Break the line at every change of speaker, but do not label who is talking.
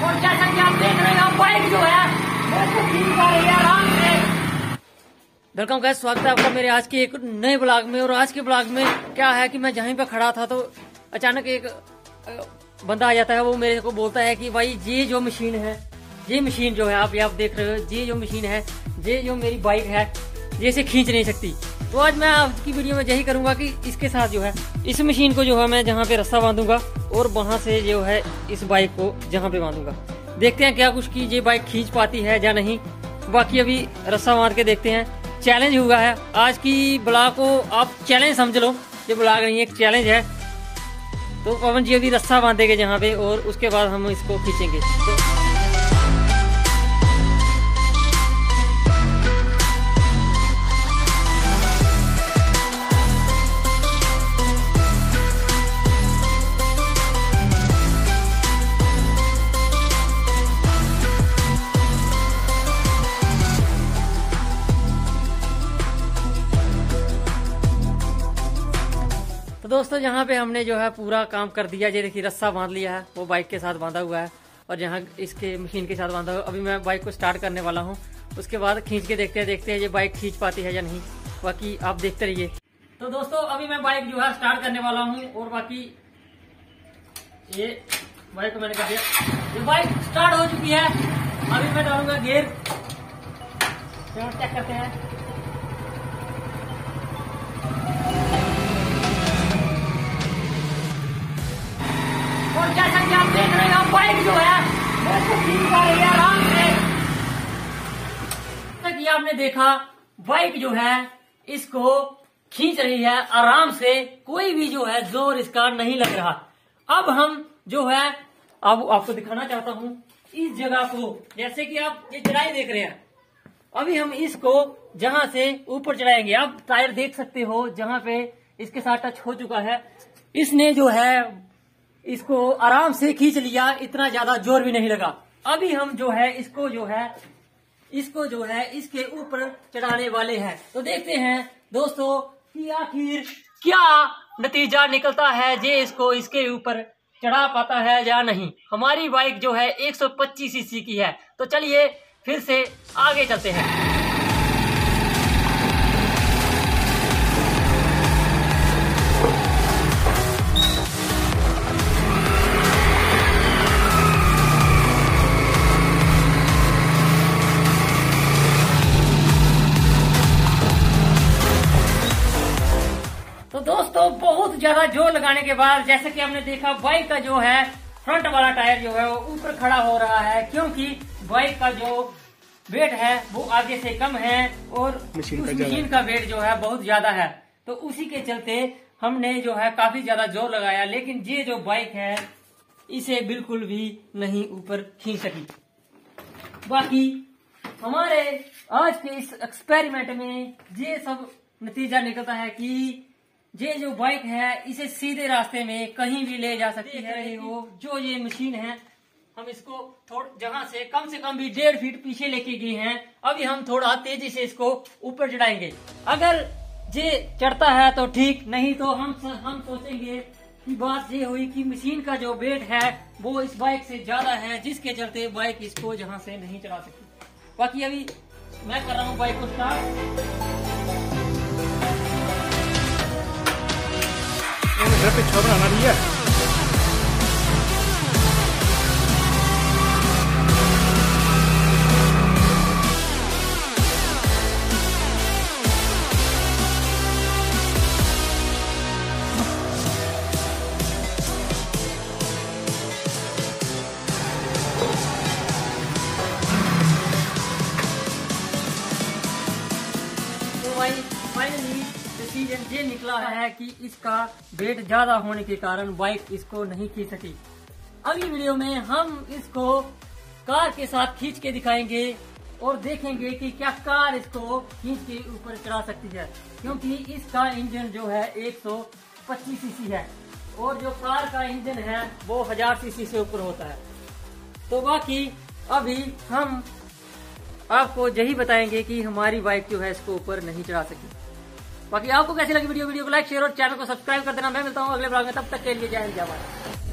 और जैसा कि आप देख रहे हो बाइक जो है वो खींच आ रही है आराम से। वेलकम गाइस, स्वागत है आपका मेरे आज के एक नए ब्लॉग में। और आज के ब्लॉग में क्या है कि मैं जहीं पे खड़ा था तो अचानक एक बंदा आ जाता है। वो मेरे को बोलता है कि भाई ये जो मशीन है, ये मशीन जो है आप देख रहे हो, ये जो मशीन है, ये जो मेरी बाइक है, ये इसे खींच नहीं सकती। तो आज मैं आपकी वीडियो में यही करूंगा कि इसके साथ जो है इस मशीन को जो है मैं जहाँ पे रस्सा बांधूंगा और वहां से जो है इस बाइक को जहाँ पे बांधूंगा। देखते हैं क्या कुछ की ये बाइक खींच पाती है या नहीं। बाकी अभी रस्सा बांध के देखते हैं। चैलेंज हुआ है आज की ब्लॉग को, आप चैलेंज समझ लो, ये ब्लॉग नहीं एक चैलेंज है। तो पवन जी अभी रस्सा बांधेंगे जहाँ पे और उसके बाद हम इसको खींचेंगे। तो दोस्तों यहाँ पे हमने जो है पूरा काम कर दिया। ये देखिए रस्सा बांध लिया है, वो बाइक के साथ बांधा हुआ है और यहाँ इसके मशीन के साथ बांधा हुआ। अभी मैं बाइक को स्टार्ट करने वाला हूँ, उसके बाद खींच के देखते हैं ये बाइक खींच पाती है या नहीं। बाकी आप देखते रहिए। तो दोस्तों अभी मैं बाइक जो है स्टार्ट करने वाला हूँ और बाकी ये बाइक को मैंने कर दिया। ये बाइक स्टार्ट हो चुकी है। अभी मैं डालूंगा गियर, चेक करते हैं। और जैसा कि आप देख रहे हो बाइक जो है वो खींच आ रही है आराम से। जैसा कि आपने देखा बाइक जो है इसको खींच रही है आराम से, कोई भी जो है जोर इसका नहीं लग रहा। अब हम जो है अब आपको दिखाना चाहता हूं इस जगह को। जैसे कि आप ये चढ़ाई देख रहे हैं, अभी हम इसको जहां से ऊपर चढ़ाएंगे। आप टायर देख सकते हो जहां पे इसके साथ टच हो चुका है। इसने जो है इसको आराम से खींच लिया, इतना ज्यादा जोर भी नहीं लगा। अभी हम जो है इसको जो है इसके ऊपर चढ़ाने वाले हैं। तो देखते हैं दोस्तों कि आखिर क्या नतीजा निकलता है, जे इसको इसके ऊपर चढ़ा पाता है या नहीं। हमारी बाइक जो है 125 सीसी की है। तो चलिए फिर से आगे चलते हैं। तो दोस्तों बहुत ज्यादा जोर लगाने के बाद जैसे कि हमने देखा बाइक का जो है फ्रंट वाला टायर जो है वो ऊपर खड़ा हो रहा है, क्योंकि बाइक का जो वेट है वो आगे से कम है और मशीन का वेट जो है बहुत ज्यादा है। तो उसी के चलते हमने जो है काफी ज्यादा जोर लगाया, लेकिन ये जो बाइक है इसे बिल्कुल भी नहीं ऊपर खींच सकी। बाकी हमारे आज के इस एक्सपेरिमेंट में ये सब नतीजा निकलता है कि ये जो बाइक है इसे सीधे रास्ते में कहीं भी ले जा सकती है। जो ये मशीन है हम इसको जहां से कम भी 1.5 फीट पीछे लेके गए हैं। अभी हम थोड़ा तेजी से इसको ऊपर चढ़ाएंगे। अगर ये चढ़ता है तो ठीक, नहीं तो हम सोचेंगे कि बात ये हुई कि मशीन का जो वेट है वो इस बाइक से ज्यादा है, जिसके चलते बाइक इसको जहां से नहीं चढ़ा सकती। बाकी अभी मैं कर रहा हूँ बाइक को स्टार्ट।
घर पे छोड़ बनाना भी है।
तो भाई फाइनली डिसीजन ये निकला है कि इसका वेट ज्यादा होने के कारण बाइक इसको नहीं खींच सकी। अगली वीडियो में हम इसको कार के साथ खींच के दिखाएंगे और देखेंगे कि क्या कार इसको खींच के ऊपर चढ़ा सकती है, क्योंकि इसका इंजन जो है 125 सीसी है और जो कार का इंजन है वो 1000 सीसी से ऊपर होता है। तो बाकी अभी हम आपको यही बताएंगे कि हमारी बाइक जो है इसको ऊपर नहीं चढ़ा सकी। बाकी आपको कैसी लगी वीडियो को लाइक शेयर और चैनल को सब्सक्राइब कर देना। मैं मिलता हूँ अगले ब्लॉग में, तब तक के लिए जय हिंद जय भारत।